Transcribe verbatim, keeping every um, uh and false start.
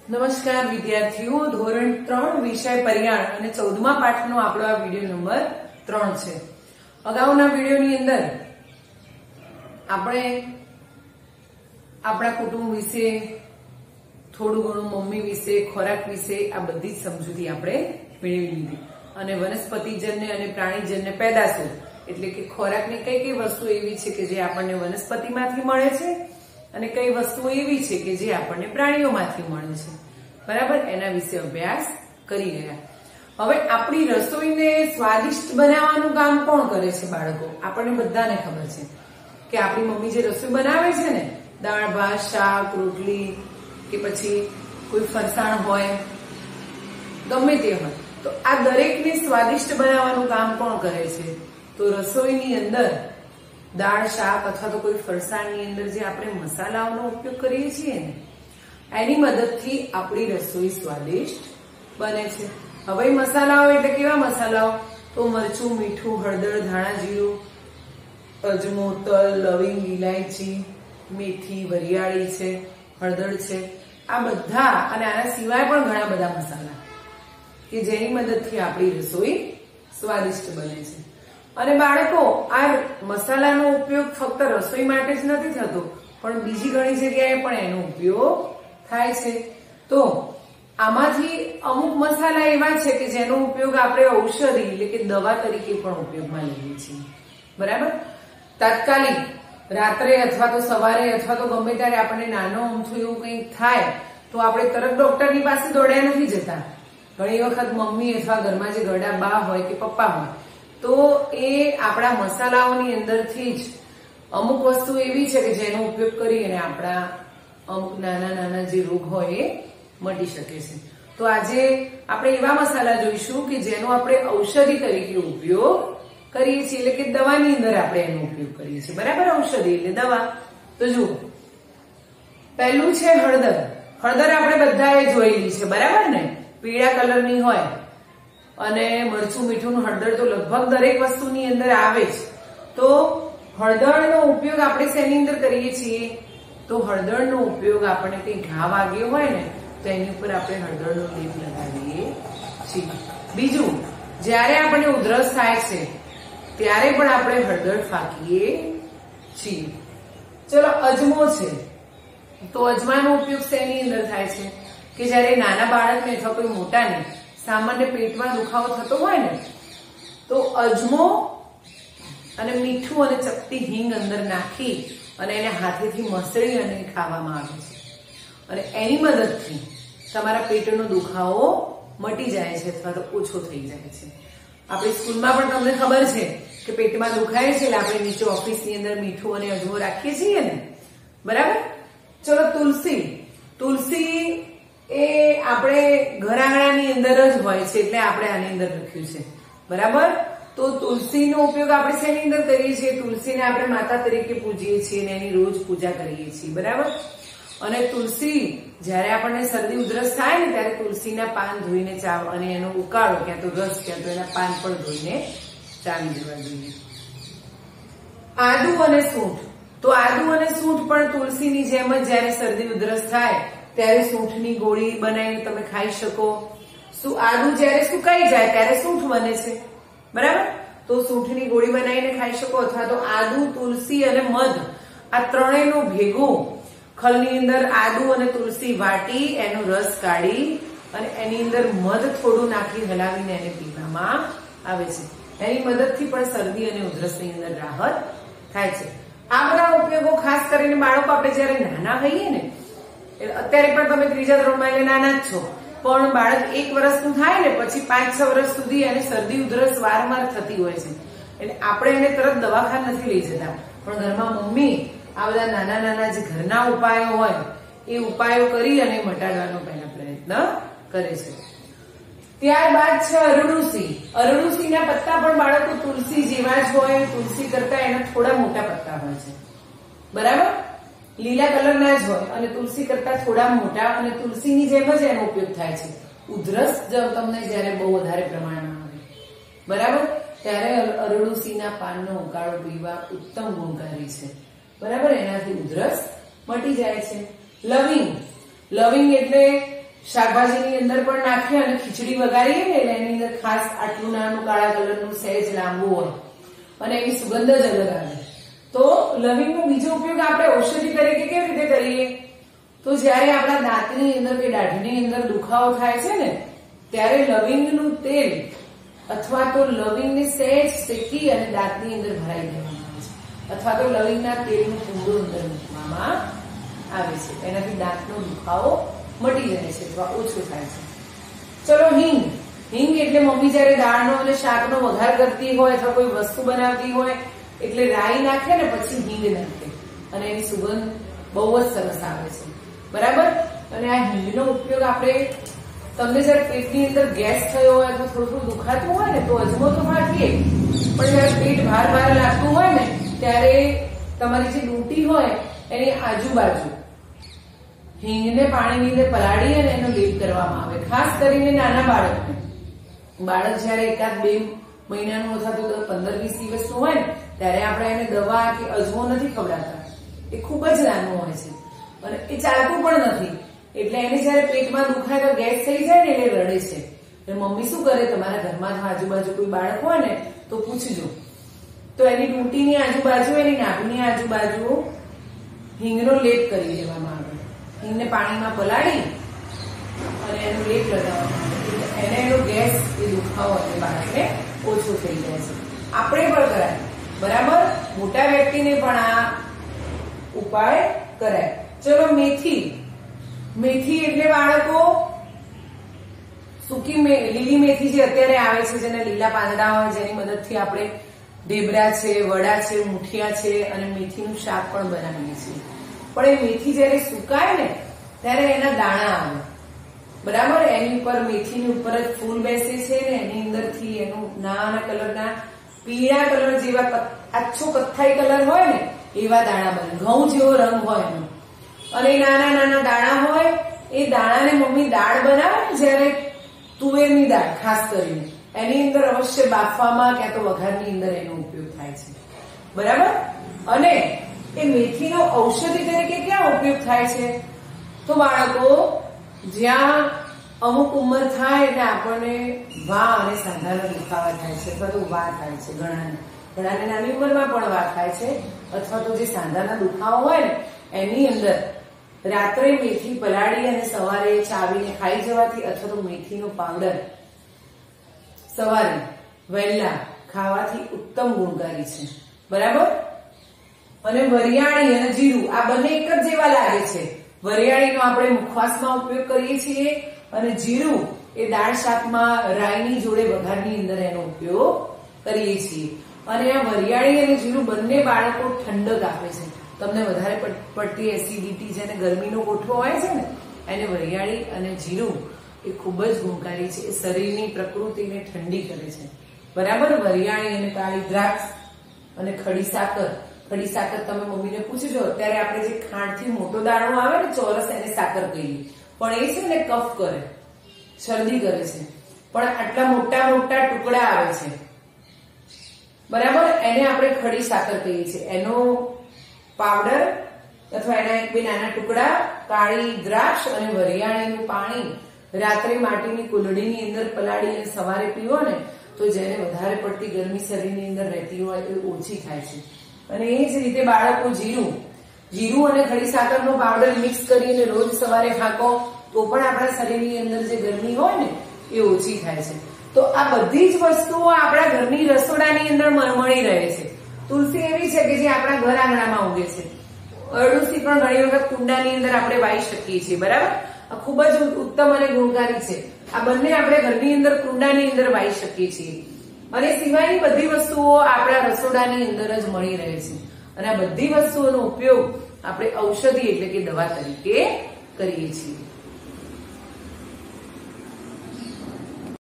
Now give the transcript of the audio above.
નમસ્કાર વિદ્યાર્થીઓ, ધોરણ ત્રણ વિષય પર્યાણ અને ચૌદમા પાઠનો આપણો આ વિડીયો નંબર ત્રણ છે. અગાઉના વિડીયોની અંદર આપણે આપણા કુટુંબ વિશે, થોડું ઘણું મમ્મી વિશે, ખોરાક વિશે આ બધી જ સમજૂતી આપણે મેળવી લીધી અને વનસ્પતિજન્ય અને પ્રાણીજન્ય પેદાશો એટલે કે ખોરાકની કઈ કઈ વસ્તુ એવી છે કે જે આપણને વનસ્પતિમાંથી મળે છે અને કઈ વસ્તુઓ એવી છે કે જે આપણને પ્રાણીઓમાંથી મળે છે. બરાબર, એના વિશે અભ્યાસ કરી ગયા. હવે આપણી રસોઈને સ્વાદિષ્ટ બનાવવાનું કામ કોણ કરે છે બાળકો? આપણને બધાને ખબર છે કે આપણી મમ્મી જે રસોઈ બનાવે છે ને, દાળ ભાત, શાક, રોટલી કે પછી કોઈ ફરસાણ હોય, ગમે તે હોય, તો આ દરેકને સ્વાદિષ્ટ બનાવવાનું કામ કોણ કરે છે? તો રસોઈની અંદર દાળ, શાક અથવા તો કોઈ ફરસાણની અંદર જે આપણે મસાલાઓનો ઉપયોગ કરીએ છીએ ને, એની મદદથી આપણી રસોઈ સ્વાદિષ્ટ બને છે. હવે મસાલાઓ એટલે કેવા મસાલાઓ? તો મરચું, મીઠું, હળદર, ધાણા જીરું, અજમો, તલ, લવિંગ, ઇલાયચી, મેથી, વરિયાળી છે, હળદર છે, આ બધા અને આના સિવાય પણ ઘણા બધા મસાલા કે જેની મદદથી આપણી રસોઈ સ્વાદિષ્ટ બને છે. અને બાળકો, આ મસાલાનો ઉપયોગ ફક્ત રસોઈ માટે જ નથી થતો, પણ બીજી ઘણી જગ્યાએ પણ એનો ઉપયોગ થાય છે. તો આમાંથી અમુક મસાલા એવા છે કે જેનો ઉપયોગ આપણે ઔષધિ એટલે કે દવા તરીકે પણ ઉપયોગમાં લઈએ છીએ. બરાબર, તાત્કાલિક રાત્રે અથવા તો સવારે અથવા તો ગમે ત્યારે આપણને નાનો અમથું એવું કંઈક થાય તો આપણે તરત ડોક્ટરની પાસે દોડ્યા નથી જતા. ઘણી વખત મમ્મી અથવા ઘરમાં જે ઘરડા બા હોય કે પપ્પા હોય તો એ આપણા મસાલાઓની અંદરથી જ અમુક વસ્તુ એવી છે કે જેનો ઉપયોગ કરી અને આપણા અમુક નાના નાના જે રોગ હોય એ મટી શકે છે. તો આજે આપણે એવા મસાલા જોઈશું કે જેનો આપણે ઔષધિ તરીકે ઉપયોગ કરીએ છીએ, એટલે કે દવાની અંદર આપણે એનો ઉપયોગ કરીએ છીએ. બરાબર, ઔષધિ એટલે દવા. તો જુઓ, પહેલું છે હળદર. હળદર આપણે બધાએ જોયેલી છે, બરાબર ને? પીળા કલરની હોય અને મરચું, મીઠું, હળદર તો લગભગ દરેક વસ્તુની અંદર આવે જ. તો હળદરનો ઉપયોગ આપણે શેની અંદર કરીએ છીએ? તો હળદરનો ઉપયોગ આપણને કઈ ઘા વાગ્યો હોય ને તો એની ઉપર આપણે હળદરનો લેપ લગાવીએ છીએ. બીજું, જ્યારે આપણને ઉધરસ થાય છે ત્યારે પણ આપણે હળદર ફાંકીએ છીએ. ચલો, અજમો છે. તો અજમાનો ઉપયોગ શેની અંદર થાય છે? કે જયારે નાના બાળકને અથવા કોઈ મોટાને સામાન્ય પેટમાં દુખાવો થતો હોય ને તો અજમો અને મીઠું અને ચપટી હિંગ અંદર નાખી અને એને હાથેથી મસળી અને ખાવામાં આવે છે અને એની મદદથી તમારા પેટનો દુખાવો મટી જાય છે અથવા તો ઓછો થઈ જાય છે. આપણી સ્કૂલમાં પણ તમને ખબર છે કે પેટમાં દુખાય છે એટલે આપણે નીચે ઓફિસની અંદર મીઠું અને અજમો રાખીએ છીએ ને. બરાબર. ચલો, તુલસી. તુલસી એ આપણે ઘર આંગણાની અંદર જ હોય છે એટલે આપણે આની અંદર લખ્યું છે. બરાબર. તો તુલસીનો ઉપયોગ આપણે શેની અંદર કરીએ છીએ? તુલસીને આપણે માતા તરીકે પૂજીએ છીએ અને એની રોજ પૂજા કરીએ છીએ. બરાબર. અને તુલસી જયારે આપણને શરદી ઉધરસ થાય ને ત્યારે તુલસીના પાન ધોઈને ચાવ અને એનો ઉકાળો ક્યાં તો રસ ક્યાં તો એના પાન પણ ધોઈને ચાવી દેવા જોઈએ. આદુ અને સૂંઠ. તો આદુ અને સૂંઠ પણ તુલસીની જેમ જ જયારે શરદી ઉધરસ થાય ત્યારે સૂંઠની ગોળી બનાવીને તમે ખાઈ શકો. શું આદુ જયારે સુકાઈ જાય ત્યારે સૂંઠ બને છે. બરાબર. તો સૂંઠની ગોળી બનાવીને ખાઈ શકો અથવા તો આદુ, તુલસી અને મધ આ ત્રણેયનો ભેગો ખલની અંદર આદુ અને તુલસી વાટી એનો રસ કાઢી અને એની અંદર મધ થોડું નાખી હલાવીને એને પીવામાં આવે છે. એની મદદથી પણ શરદી અને ઉધરસની અંદર રાહત થાય છે. આ બધા ઉપયોગો ખાસ કરીને બાળકો આપણે જયારે નાના હોઈએ ને, અત્યારે પણ તમે ત્રીજા ધોરણમાં એટલે નાના જ છો, પણ બાળક એક વર્ષનું થાય ને પછી પાંચ છ વર્ષ સુધી એને શરદી ઉધરસ વારંવાર થતી હોય છે એટલે આપણે એને તરત દવાખાને નથી લઈ જતા, પણ ઘરમાં મમ્મી આ બધા નાના નાના જે ઘરના ઉપાયો હોય એ ઉપાયો કરી અને મટાડવાનો પહેલા પ્રયત્ન કરે છે. ત્યારબાદ છે અરડુસી. અરડુસીના પત્તા પણ બાળકો તુલસી જેવા જ હોય, તુલસી કરતા એના થોડા મોટા પત્તા હોય છે. બરાબર. લીલા કલરના જ હોય અને તુલસી કરતા થોડા મોટા અને તુલસીની જેમ જ એનો ઉપયોગ થાય છે. ઉધરસ તમને જયારે બહુ વધારે પ્રમાણમાં આવે, બરાબર, ત્યારે અરડુસીના પાનનો ઉકાળો પીવા ઉત્તમ ગુણકારી છે. બરાબર. એનાથી ઉધરસ મટી જાય છે. લવિંગ. લવિંગ એટલે શાકભાજીની અંદર પણ નાખીએ અને ખીચડી વઘારીએ ને એટલે એની અંદર ખાસ આટલું નાનું કાળા કલરનું સહેજ લાંબુ હોય અને એની સુગંધ જ અલગ આવે. તો લવિંગનો બીજો ઉપયોગ આપણે ઔષધિ તરીકે કેવી રીતે કરીએ? તો જયારે આપણા દાંતની અંદર કે દાઢની અંદર દુખાવો થાય છે ને ત્યારે લવિંગનું તેલ અથવા તો લવિંગને સહેજ શેકી અને દાંતની અંદર ભરાઈ દેવામાં આવે છે અથવા તો લવિંગના તેલનું પૂંડું અંદર મૂકવામાં આવે છે. એનાથી દાંતનો દુખાવો મટી જાય છે અથવા ઓછો થાય છે. ચલો હિંગ. હિંગ એટલે મમ્મી જયારે દાળનો અને શાકનો વઘાર કરતી હોય અથવા કોઈ વસ્તુ બનાવતી હોય એટલે રાઈ નાખે ને પછી હિંગ નાખે અને એની સુગંધ બહુ જ સરસ આવે છે. બરાબર. અને આ હિંગનો ઉપયોગ આપણે તમને જયારે પેટની અંદર ગેસ થયો હોય અથવા થોડું થોડું દુખાતું હોય ને તો અજમો તો નાખીએ, પણ જયારે પેટ ભાર ભાર લાગતું હોય ને ત્યારે તમારી જે ડૂંટી હોય એની આજુબાજુ હિંગને પાણીની અંદર પલાળી અને એનો લેપ કરવામાં આવે. ખાસ કરીને નાના બાળકને. બાળક જયારે એકાદ બે મહિનાનું અથવા તો પંદર વીસ દિવસનું હોય ને ત્યારે આપણે એને દવા કે અજમો નથી ખવડાવતા. એ ખૂબ જ નાનું હોય છે અને એ ચાલતું પણ નથી. એટલે એને જયારે પેટમાં દુખાય તો ગેસ થઈ જાય ને એટલે રડે છે. એટલે મમ્મી શું કરે, તમારા ઘરમાં આજુબાજુ કોઈ બાળક હોય ને તો પૂછજો, તો એની ડૂંટીની આજુબાજુ એની નાભીની આજુબાજુ હિંગનો લેપ કરી દેવામાં આવે. હિંગને પાણીમાં પલાળી અને એનો લેપ લગાવવામાં આવે. એને એનો ગેસ એ દુખાવો અને બાળકને ઓછો થઈ જાય છે. આપણે પણ કરાય. બરાબર. મોટા વ્યક્તિને પણ આ ઉપાય કરાય. ચલો મેથી. મેથી એટલે બાળકો સૂકી લીલી મેથી જે અત્યારે આવે છે જેને લીલા પાંદડા હોય જેની મદદથી આપણે ઢેબરા છે, વડા છે, મુઠિયા છે અને મેથીનું શાક પણ બનાવીએ છીએ. પણ એ મેથી જયારે સુકાય ને ત્યારે એના દાણા આવે. બરાબર. એની ઉપર મેથીની ઉપર જ ફૂલ બેસે છે ને એની અંદરથી એનું નાના કલરના પીળા કલર જેવા આછો કથ્થાઈ કલર હોય ને એવા દાણા બને. ઘઉં જેવો રંગ હોય એનો અને નાના નાના દાણા હોય. એ દાણાને મમ્મી દાળ બનાવે ને જયારે તુવેરની દાળ ખાસ કરીને એની અંદર અવશ્ય બાફવામાં ક્યાં તો વઘારની અંદર એનો ઉપયોગ થાય છે. બરાબર. અને એ મેથીનો ઔષધિ તરીકે ક્યાં ઉપયોગ થાય છે? તો બાળકો જ્યાં અમુક ઉંમર થાય એટલે આપણને વા અને સાંધાના દુખાવા થાય છે અથવા તો વા થાય છે. ઘણાને ઘણાને નાની ઉંમરમાં પણ વા થાય છે અથવા તો જે સાંધાના દુખાવો હોય ને એની અંદર રાત્રે મેથી પલાળી અને સવારે ચાવીને ખાઈ જવાથી અથવા તો મેથીનો પાવડર સવારે વહેલા ખાવાથી ઉત્તમ ગુણકારી છે. બરાબર. અને વરિયાળી અને જીરું આ બંને એક જ જેવા લાગે છે. વરિયાળીનો આપણે મુખવાસમાં ઉપયોગ કરીએ છીએ અને જીરું એ દાળ શાકમાં રાઈની જોડે વઘારની અંદર એનો ઉપયોગ કરીએ છીએ. અને આ વરિયાળી અને જીરું બંને બાળકો ઠંડક આપે છે. તમને વધારે પડતી એસિડિટી જેને ગરમીનો કોઠો હોય છે ને એને વરિયાળી અને જીરું એ ખૂબ જ ગુણકારી છે. એ શરીરની પ્રકૃતિને ઠંડી કરે છે. બરાબર. વરિયાળી અને કાળી દ્રાક્ષ અને ખડી સાકર. ખડી સાકર તમે મમ્મીને પૂછજો. અત્યારે આપણે જે ખાંડથી મોટો દાણો આવે ને ચોરસ એને સાકર કહીએ, પણ એ છે ને કફ કરે, શરદી કરે છે. પણ આટલા મોટા મોટા ટુકડા આવે છે. બરાબર. એને આપણે ખડી સાકર કહીએ છીએ. એનો પાવડર અથવા એના એક બે નાના ટુકડા કાળી દ્રાક્ષ અને વરિયાળીનું પાણી રાત્રે માટીની કુલડીની અંદર પલાળીને સવારે પીવો ને તો જેને વધારે પડતી ગરમી શરીરની અંદર રહેતી હોય એ ઓછી થાય છે. અને એ જ રીતે બાળકો જીરું જીરું અને ખડી સાકરનો પાવડર મિક્સ કરીને રોજ સવારે ખાકો તો પણ આપણા શરીરની અંદર જે ગરમી હોય ને એ ઓછી થાય છે. તો આ બધી જ વસ્તુઓ આપણા ઘરની રસોડાની અંદર મળી રહે છે. તુલસી એવી છે કે જે આપણા ઘર આંગણામાં ઉગે છે. અરડુસી પણ ઘણી વખત કુંડાની અંદર આપણે વાવી શકીએ છીએ. બરાબર. આ ખૂબ જ ઉત્તમ અને ગુણકારી છે. આ બંને આપણે ઘરની અંદર કુંડાની અંદર વાવી શકીએ છીએ. અને સિવાયની બધી વસ્તુઓ આપણા રસોડાની અંદર જ મળી રહે છે. અને આ બધી વસ્તુઓનો ઉપયોગ આપણે ઔષધિ એટલે કે દવા તરીકે કરીએ છીએ.